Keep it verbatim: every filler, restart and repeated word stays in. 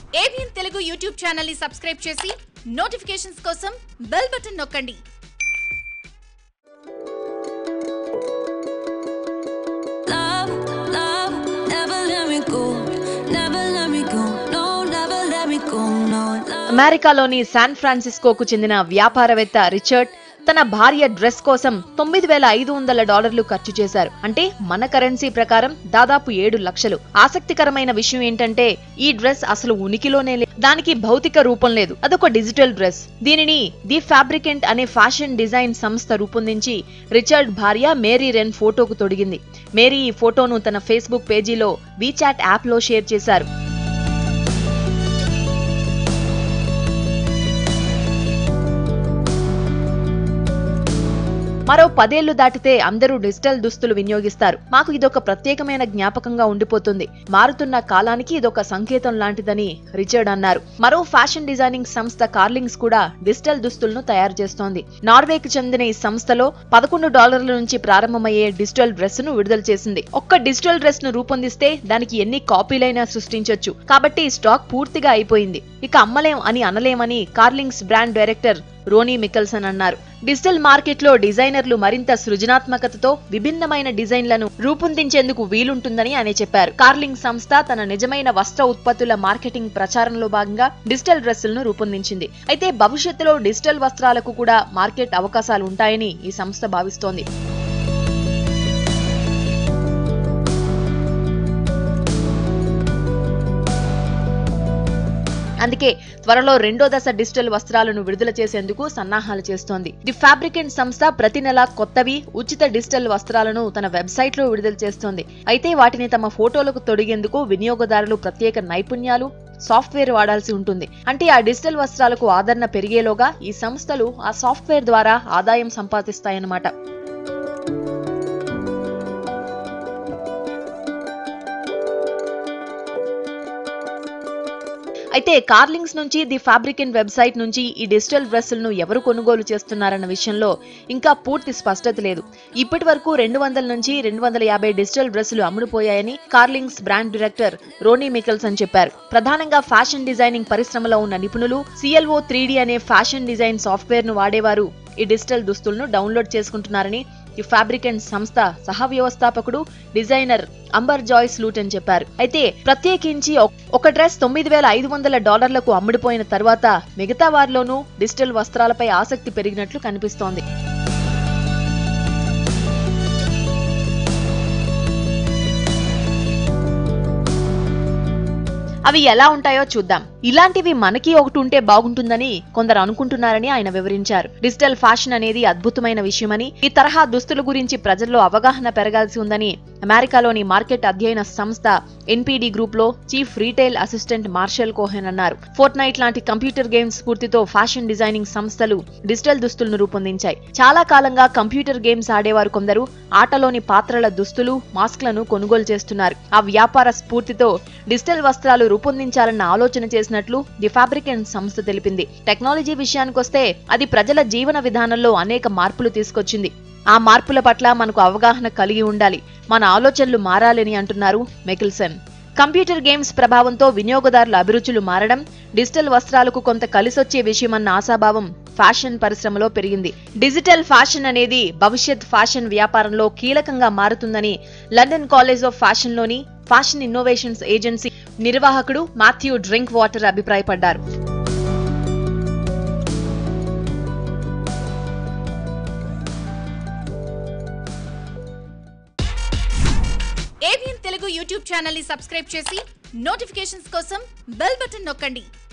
A B N Telugu YouTube channel ni subscribe chesi notifications kosam bell button nokkandi. Love, love, never let me go, never let me go, no, never let me go, no. అమెరికాలోని శాన్ ఫ్రాన్సిస్కోకు చెందిన వ్యాపారవేత్త Richard తన భార్య dress కోసం తొమ్మిది వేల ఐదు వందల డాలర్లు ఖర్చు చేశారు. అంటే మన కరెన్సీ ప్రకారం దాదాపు ఏడు లక్షలు. ఆసక్తికరమైన విషయం ఏంటంటే ఈ డ్రెస్ అసలు ఉనికిలోనే లేదు. దానికి భౌతిక రూపం లేదు. అదొక డిజిటల్ డ్రెస్. దీనిని ది ఫ్యాబ్రికెంట్ అనే ఫ్యాషన్ డిజైన్ సంస్థ రూపొందించి రిచర్డ్ భార్య మేరీ రెన్ ఫోటోకు తొడిగింది. మేరీ ఈ ఫోటోను తన ఫేస్బుక్ పేజీలో వీచాట్ యాప్ లో షేర్ చేశారు. మరో పదేళ్లు దాటితే అందరూ డిజిటల్ దుస్తులు వినియోగిస్తారు. మాకు ఇదొక ప్రత్యేకమైన జ్ఞాపకంగా ఉండిపోతుంది. మారుతున్న కాలానికి ఇదొక సంకేతం లాంటిదని రిచర్డ్ అన్నారు. మరో ఫ్యాషన్ డిజైనింగ్ సంస్థ కార్లింగ్స్ కూడా డిజిటల్ దుస్తులను తయారు చేస్తోంది. నార్వేకి చెందిన ఈ సంస్థలో పదకొండు డాలర్ల నుంచి ప్రారంభమయ్యే డిజిటల్ డ్రెస్ ను విడుదల చేసింది. ఒక్క డిజిటల్ డ్రెస్ ను రూపొందిస్తే దానికి ఎన్ని కాపీలైనా సృష్టించొచ్చు. కాబట్టి స్టాక్ పూర్తిగా అయిపోయింది. ఇక అమ్మలేం అని అనలేమని Carlings brand director Ronnie Mikkelsen అన్నారు. డిజిటల్ మార్కెట్ లో డిజైనర్లు మరింత సృజనాత్మకతతో విభిన్నమైన డిజైన్లను రూపొందించేందుకు వీలుంటుందని ఆయన చెప్పారు. కార్లింగ్ సంస్థ తన నిజమైన వస్త్ర ఉత్పత్తుల మార్కెటింగ్ ప్రచారంలో భాగంగా డిజిటల్ డ్రెస్సులను రూపొందించింది. అయితే భవిష్యత్తులో డిజిటల్ వస్త్రాలకు కూడా మార్కెట్ అవకాశాలు ఉంటాయని ఈ సంస్థ భావిస్తోంది. అందుకే త్వరలో రెండో దశ డిజిటల్ వస్త్రాలను విడుదల చేసేందుకు సన్నాహాలు చేస్తోంది. ది ఫ్యాబ్రికెంట్ సంస్థ ప్రతి నెల కొత్తవి ఉచిత డిజిటల్ వస్త్రాలను తన వెబ్సైట్ లో విడుదల చేస్తోంది. అయితే వాటిని తమ ఫోటోలకు తొడిగేందుకు వినియోగదారులు ప్రత్యేక నైపుణ్యాలు సాఫ్ట్వేర్ వాడాల్సి ఉంటుంది. అంటే ఆ డిజిటల్ వస్త్రాలకు ఆదరణ పెరిగేలోగా ఈ సంస్థలు ఆ సాఫ్ట్వేర్ ద్వారా ఆదాయం సంపాదిస్తాయన్నమాట. అయితే కార్లింగ్స్ నుంచి ది ఫ్యాబ్రికెంట్ వెబ్సైట్ నుంచి ఈ డిజిటల్ డ్రెస్సులను ఎవరు కొనుగోలు చేస్తున్నారన్న విషయంలో ఇంకా పూర్తి స్పష్టత లేదు. ఇప్పటి వరకు రెండు వందల నుంచి రెండు వందల యాభై డిజిటల్ డ్రెస్సులు అమ్ముడుపోయాయని Carlings brand director Ronnie Mikkelsen చెప్పారు. ప్రధానంగా ఫ్యాషన్ డిజైనింగ్ పరిశ్రమలో ఉన్న నిపుణులు సిఎల్ఓ త్రీ డి అనే ఫ్యాషన్ డిజైన్ సాఫ్ట్వేర్ ను వాడేవారు ఈ డిజిటల్ దుస్తులను డౌన్లోడ్ చేసుకుంటున్నారని ఈ ఫ్యాబ్రికెంట్ సంస్థ సహ వ్యవస్థాపకుడు డిజైనర్ అంబర్ జాయ్స్ లూటన్ చెప్పారు. అయితే ప్రత్యేకించి ఒక డ్రెస్ తొమ్మిది వేల ఐదు వందల డాలర్లకు అమ్ముడుపోయిన తర్వాత మిగతా వారిలోనూ డిజిటల్ వస్త్రాలపై ఆసక్తి పెరిగినట్లు కనిపిస్తోంది. అవి ఎలా ఉంటాయో చూద్దాం. ఇలాంటివి మనకి ఒకటి ఉంటే బాగుంటుందని కొందరు అనుకుంటున్నారని ఆయన వివరించారు. డిజిటల్ ఫ్యాషన్ అనేది అద్భుతమైన విషయమని, ఈ తరహా దుస్తుల గురించి ప్రజల్లో అవగాహన పెరగాల్సి ఉందని అమెరికాలోని మార్కెట్ అధ్యయన సంస్థ ఎన్పీడీ గ్రూప్ లో chief retail assistant Marshall Cohen అన్నారు. ఫోర్ట్ నైట్ లాంటి కంప్యూటర్ గేమ్స్ స్ఫూర్తితో ఫ్యాషన్ డిజైనింగ్ సంస్థలు డిజిటల్ దుస్తులను రూపొందించాయి. చాలా కాలంగా కంప్యూటర్ గేమ్స్ ఆడేవారు కొందరు ఆటలోని పాత్రల దుస్తులు, మాస్క్లను కొనుగోలు చేస్తున్నారు. ఆ వ్యాపార స్ఫూర్తితో డిజిటల్ వస్త్రాలు రూపొందించాలన్న ఆలోచన చేసినట్లు ది ఫ్యాబ్రికెంట్ సంస్థ తెలిపింది. టెక్నాలజీ విషయానికొస్తే అది ప్రజల జీవన విధానంలో అనేక మార్పులు తీసుకొచ్చింది. ఆ మార్పుల పట్ల మనకు అవగాహన కలిగి ఉండాలి. మన ఆలోచనలు మారాలని అంటున్నారు మికెల్సన్. కంప్యూటర్ గేమ్స్ ప్రభావంతో వినియోగదారుల అభిరుచులు మారడం, డిజిటల్ వస్త్రాలకు కొంత కలిసొచ్చే విషయమన్న ఆశాభావం ఫ్యాషన్ పరిశ్రమలో పెరిగింది. డిజిటల్ ఫ్యాషన్ అనేది భవిష్యత్ ఫ్యాషన్ వ్యాపారంలో కీలకంగా మారుతుందని లండన్ కాలేజ్ ఆఫ్ ఫ్యాషన్ లోని ఫ్యాషన్ ఇన్నోవేషన్స్ ఏజెన్సీ నిర్వాహకుడు మాథ్యూ డ్రింక్ వాటర్ అభిప్రాయపడ్డారు. A B N Telugu YouTube channel ని సబ్స్క్రైబ్ చేసి నోటిఫికేషన్స్ కోసం బెల్ బటన్ నొక్కండి.